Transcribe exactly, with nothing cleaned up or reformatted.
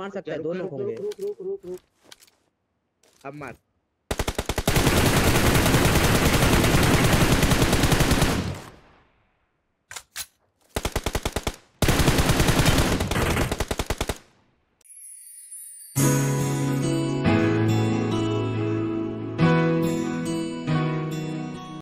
मार सकता है, दो लोग होंगे। रुक रुक रुक रुक रुक। अब मार।